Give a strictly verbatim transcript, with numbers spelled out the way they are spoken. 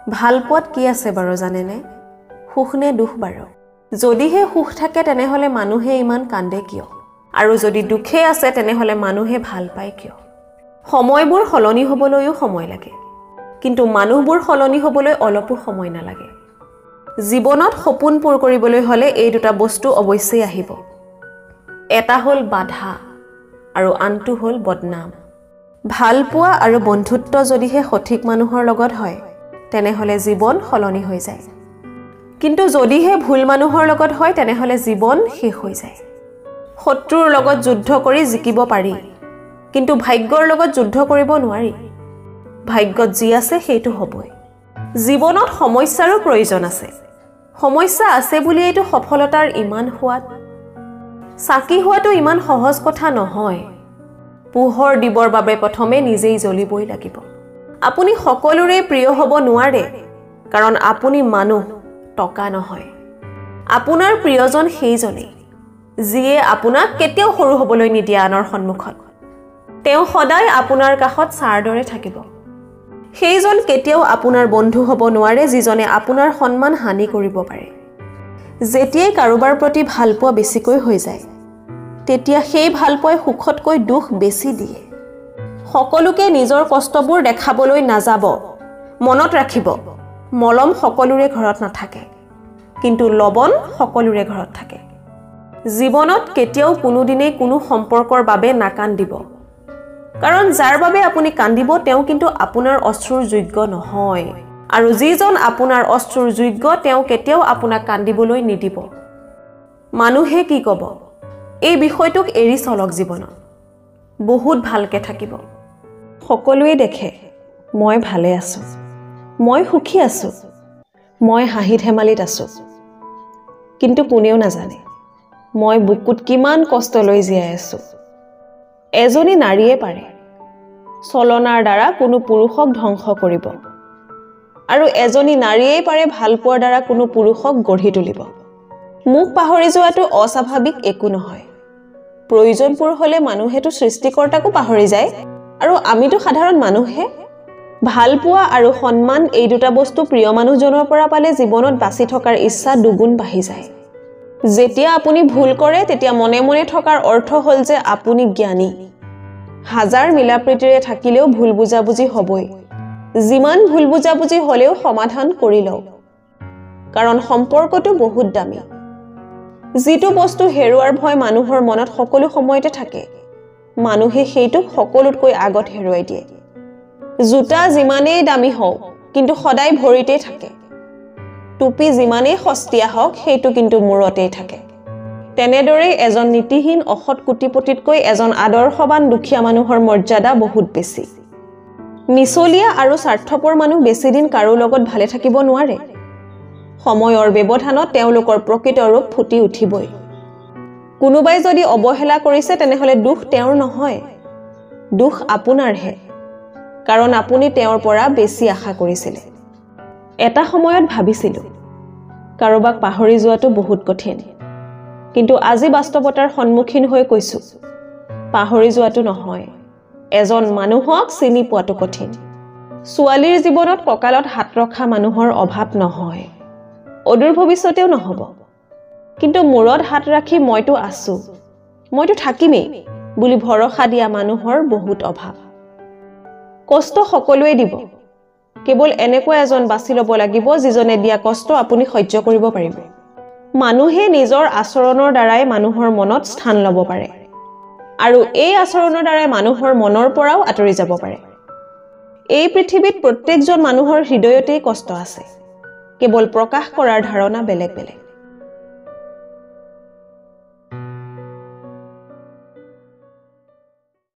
ভাল পোৱাত কি আছে বাৰু জানেনে? সুখ নে দুখ বাৰু? যদিহে সুখ থাকে তেনেহলে মানুহে ইমান কান্দে কিয়? আৰু যদি দুখে আছে তেনেহলে মানুহে ভাল পায় কিয়? সময়বোৰ সলনি হ'বলৈও সময় লাগে, কিন্তু মানুহবোৰ সলনি হ'বলৈ অলপো সময় নালাগে। জীৱনত সপোন পূৰ কৰিবলৈ হলে এই দুটা বস্তু অৱশ্যেই আহিব। এটা হ'ল বাধা আৰু আনটো হ'ল বদনাম। ভাল পোৱা আৰু বন্ধুত্ব যদিহে সঠিক মানুহৰ লগত হয় তেনেহলে জীৱন সলনি হৈ যায়, কিন্তু যদিহে ভুল মানুহৰ লগত হয় তেনেহলে জীৱন শেষ হৈ যায়। শত্ৰুৰ লগত যুদ্ধ কৰি জিকিব পাৰি, কিন্তু ভাগ্যৰ লগত যুদ্ধ কৰিব নোৱাৰি। ভাগ্যত যি আছে সেইটো হ'বই। জীৱনত সমস্যাৰো প্ৰয়োজন আছে। সমস্যা আছে বুলিয়েইটো সফলতাৰ ইমান সোৱাদ। চাকি হোৱাটো ইমান সহজ কথা নহয়। পোহৰ দিবৰ বাবে প্ৰথমে নিজেই জ্বলিবই লাগিব। আপুনি সকলোৰে প্ৰিয় হ'ব নোৱাৰে, কাৰণ আপুনি মানুহ, টকা নহয়। আপোনাৰ প্ৰিয়জন সেইজনেই যিয়ে আপোনাক কেতিয়াও সৰু হ'বলৈ নিদিয়ে আনৰ সন্মুখত। তেওঁ সদায় আপোনাৰ কাষত ছাৰ দৰে থাকিব। সেইজন কেতিয়াও আপোনাৰ বন্ধু হ'ব নোৱাৰে যিজনে আপোনাৰ সন্মান হানি কৰিব পাৰে। যেতিয়াই কাৰোবাৰ প্ৰতি ভাল পোৱা বেছিকৈ হৈ যায় তেতিয়া সেই ভাল পোৱাই সুখতকৈ দুখ বেছি দিয়ে। সকলোকে নিজৰ কষ্টবোৰ দেখাবলৈ নাযাব। মনত ৰাখিব, মলম সকলোৰে ঘৰত নাথাকে, কিন্তু লবণ সকলোৰে ঘৰত থাকে। জীৱনত কেতিয়াও কোনোদিনেই কোনো সম্পৰ্কৰ বাবে নাকান্দিব, কাৰণ যাৰ বাবে আপুনি কান্দিব তেওঁ কিন্তু আপোনাৰ অশ্ৰুৰ যোগ্য নহয়, আৰু যিজন আপোনাৰ অশ্ৰুৰ যোগ্য তেওঁ কেতিয়াও আপোনাক কান্দিবলৈ নিদিব। মানুহে কি ক'ব এই বিষয়টোক এৰি চলক। জীৱনত বহুত ভালকে থাকিব। সকলোৱে দেখে মই ভালে আছো, মই সুখী আছো, মই হাঁহি ধেমালিত আছো, কিন্তু কোনেও নাজানে মই বুকুত কিমান কষ্ট লৈ জীয়াই আছো। এজনী নাৰীয়ে পাৰে চলনাৰ দ্বাৰা কোনো পুৰুষক ধ্বংস কৰিব, আৰু এজনী নাৰীয়ে পাৰে ভাল পোৱাৰ দ্বাৰা কোনো পুৰুষক গঢ়ি তুলিব। মোক পাহৰি যোৱাটো অস্বাভাৱিক একো নহয়। প্ৰয়োজনপুৰ হলে মানুহেতো সৃষ্টিকৰ্তাকো পাহৰি যায়, আৰু আমিতো সাধাৰণ মানুহে। ভাল পোৱা আৰু সন্মান এই দুটা বস্তু প্ৰিয় মানুহজনৰ পৰা পালে জীৱনত বাচি থকাৰ ইচ্ছা দুগুণ বাঢ়ি যায়। যেতিয়া আপুনি ভুল কৰে তেতিয়া মনে মনে থকাৰ অৰ্থ হ'ল যে আপুনি জ্ঞানী। হাজাৰ মিলাপ্ৰীতিৰে থাকিলেও ভুল বুজাবুজি হ'বই। যিমান ভুল বুজাবুজি হ'লেও সমাধান কৰি লওক, কাৰণ সম্পৰ্কটো বহুত দামী। যিটো বস্তু হেৰুৱাৰ ভয় মানুহৰ মনত সকলো সময়তে থাকে মানুহে সেইটোক সকলোতকৈ আগত হেৰুৱাই দিয়ে। জোতা যিমানেই দামী হওক কিন্তু সদায় ভৰিতেই থাকে। টুপি যিমানেই সস্তীয়া হওক সেইটো কিন্তু মূৰতেই থাকে। তেনেদৰেই এজন নীতিহীন অসৎ কোটিপতিতকৈ এজন আদৰ্শৱান দুখীয়া মানুহৰ মৰ্যাদা বহুত বেছি। মিছলীয়া আৰু স্বাৰ্থপৰ মানুহ বেছিদিন কাৰো লগত ভালে থাকিব নোৱাৰে। সময়ৰ ব্যৱধানত তেওঁলোকৰ প্ৰকৃত ৰূপ ফুটি উঠিবই। কোনোবাই যদি অৱহেলা কৰিছে তেনেহলে দুখ তেওঁৰ নহয়, দুখ আপোনাৰহে, কাৰণ আপুনি তেওঁৰ পৰা বেছি আশা কৰিছিলে। এটা সময়ত ভাবিছিলো কাৰোবাক পাহৰি যোৱাটো বহুত কঠিন, কিন্তু আজি বাস্তৱতাৰ সন্মুখীন হৈ কৈছো পাহৰি যোৱাটো নহয়, এজন মানুহক চিনি পোৱাটো কঠিন। ছোৱালীৰ জীৱনত কঁকালত হাত ৰখা মানুহৰ অভাৱ নহয়, অদূৰ ভৱিষ্যতেও নহব, কিন্তু মূৰত হাত ৰাখি মইতো আছো, মইতো থাকিমেই বুলি ভৰসা দিয়া মানুহৰ বহুত অভাৱ। কষ্ট সকলোৱে দিব, কেৱল এনেকুৱা এজন বাছি ল'ব লাগিব যিজনে দিয়া কষ্ট আপুনি সহ্য কৰিব পাৰিব। মানুহে নিজৰ আচৰণৰ দ্বাৰাই মানুহৰ মনত স্থান ল'ব পাৰে, আৰু এই আচৰণৰ দ্বাৰাই মানুহৰ মনৰ পৰাও আঁতৰি যাব পাৰে। এই পৃথিৱীত প্ৰত্যেকজন মানুহৰ হৃদয়তেই কষ্ট আছে, কেৱল প্ৰকাশ কৰাৰ ধাৰণা বেলেগ বেলেগ।